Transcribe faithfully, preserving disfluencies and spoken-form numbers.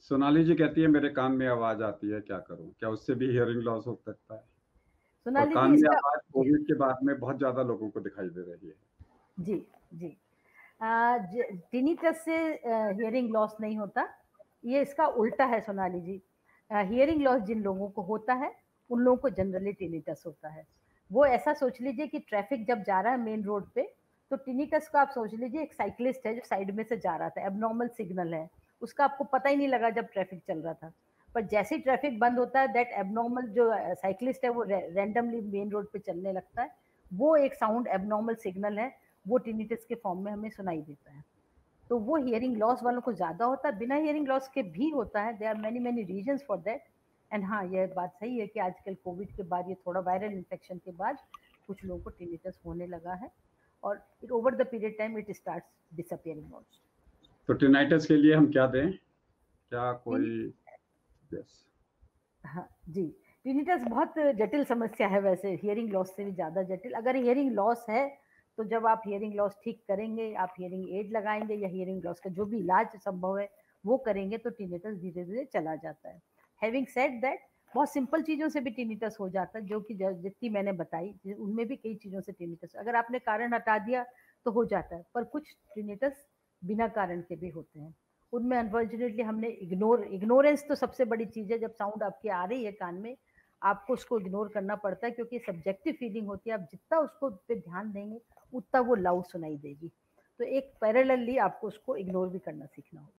सोनाली जी कहती है मेरे कान में आवाज़ आती है, क्या करूँ? क्या उससे भी हियरिंग लॉस हो सकता है? और सोनाली कान जी में इसका आवाज़ जी। कोविड के बाद में बहुत ज़्यादा लोगों को दिखाई दे रही है। जी, जी। अ, ज टिनिटस से अ, हियरिंग लॉस नहीं होता, ये इसका उल्टा है Sonali ji. Uh, hearing loss जिन लोगों को होता है, उन लोगों को जनरली टिनिटस होता है। वो ऐसा सोच लीजिए कि ट्रैफ़िक जब जा रहा है मेन रोड पे, तो टिनिटस को आप सोच लीजिए एक साइक्लिस्ट है जो साइड में से जा रहा था, एब्नॉर्मल सिग्नल है, उसका आपको पता ही नहीं लगा जब ट्रैफ़िक चल रहा था। पर जैसे ही ट्रैफ़िक बंद होता है दैट एब्नॉर्मल जो अ, साइक्लिस्ट है वो रै रैंडमली मेन रोड पे चलने लगता है, वो एक साउंड एब्नॉर्मल सिग्नल है, वो टिनिटस के फॉर्म में हमें सुनाई देता है। तो वो हियरिंग लॉस वालों को ज़्यादा होता है, बिना हियरिंग लॉस के भी होता है, there are many many reasons for that and हाँ, ये बात सही है कि आजकल कोविड के बाद ये थोड़ा वायरल इन्फेक्शन के बाद कुछ लोगों को टिनिटस होने लगा है और it over the period time it starts disappearing also. तो टिनाइटस के लिए हम क्या दें? क्या टिन कोई यस। हाँ, जी। टिनिटस बहुत जटिल समस्या है वैसे, हियरिंग लॉस से भी ज़्यादा जटिल। अगर हियरिंग लॉस है, तो जब आप हियरिंग लॉस ठीक करेंगे, आप हियरिंग एड लगाएँगे या हियरिंग लॉस का जो भी इलाज संभव है, वो करेंगे तो टिनिटस धीरे-धीरे चला जाता है। हैविंग सेड दैट बहुत सिंपल चीज़ों से भी टिनिटस हो जाता है, जो कि ज जितनी मैंने बताई, ज उनमें भी कई चीज़ों से टिनिटस अगर आपने कारण हटा दिया, तो हो जाता है, पर कुछ टिनिटस बिना कारण के भी होते हैं। उनमें अनफॉर्चुनेटली हमने इग्नोर इग्नोरेंस तो सबसे बड़ी चीज़ है, जब साउंड आपकी आ रही है कान में, आपको उसको इग्नोर करना पड़ता है क्योंकि सब्जेक्टिव फीलिंग होती है, आप जितना उसको पे ध्यान देंगे, उतना वो लाउड सुनाई देगी। तो एक पैरेलली आपको उसको इग्नोर भी करना सीखना होगा।